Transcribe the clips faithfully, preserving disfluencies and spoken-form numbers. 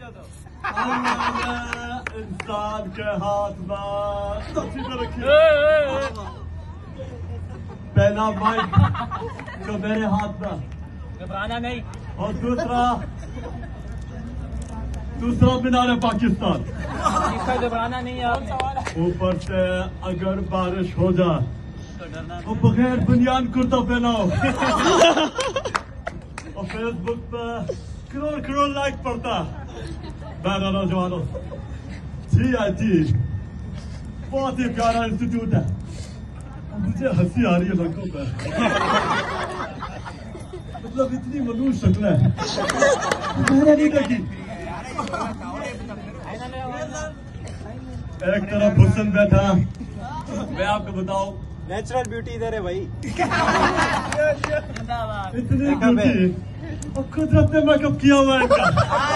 इंसान के हाथ में पहला माइक जो मेरे हाथ में, घबराना नहीं। और दूसरा दूसरा मीनार पाकिस्तान। इसका घबराना नहीं है। ऊपर से अगर बारिश हो जाए तो बगैर बुनियान कुर्ता पहनाओ और फेसबुक पे करोड़ करोड़ लाइक पड़ता। मेरा नौजवानों, जी आई टी बहुत ही प्यारा इंस्टीट्यूट है। मुझे हंसी आ रही है लड़कों पर, मतलब इतनी मलूस शक्ल है, मैंने नहीं देखी। एक तरफ हुसन बैठा, मैं आपको बताऊं नेचुरल ब्यूटी इधर है भाई। इतनी ब्यूटी और कुदरत ने मेकअप किया हुआ है इनका।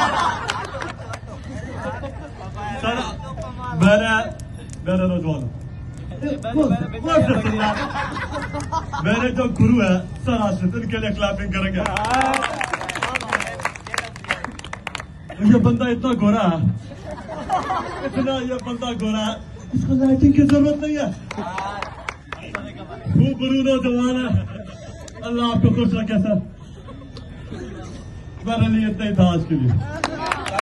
सर मेरे मेरे नौजवानों, मेरे जो गुरु है सर आशिफ, इनके लिए क्लैपिंग करेंगे। ये बंदा इतना गोरा है, इतना ये बंदा गोरा है, इसको लाइटिंग की जरूरत नहीं है। खूब गुरु नौजवान है। अल्लाह आपको खुश रखे सर। मेरे लिए इतना ही था आज के लिए।